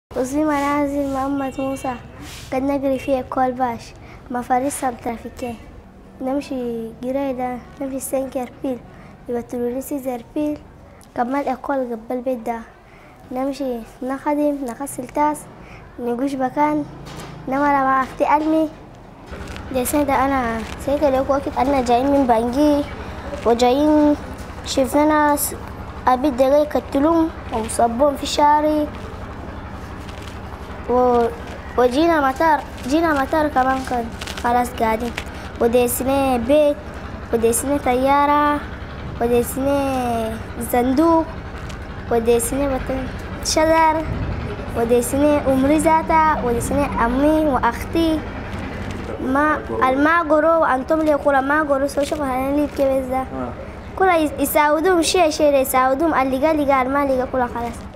وفي منازل محمد موسى قد نجري فيها كول باش مفاريس ترافيكية نمشي قريدة نمشي سنكر بيل يبتلوني سيزر بيل كمال أقول قبل البيت ده نمشي نخدم نغسل تاس نقوش بكان نمر مع أختي ألمي دي سنة أنا سيكا لك وقت أنا جايين من بانجي وجايين شفنا ناس أبيت دقاي كتلوم ومصبون في شعري وجينا مطار كمان كان خلاص قاعدين وديسنا بيت وديسنا طيارة وديسنا صندوق وديسنا بطن شجر وديسنا أمري ذاتها وديسنا أمي وأختي ما قروا وأنتم لي كل ما قروا سو شوفوا هنالي كيف ذا كل يساعدهم شيء يساعدهم اللي قال ما اللي قال كل خلاص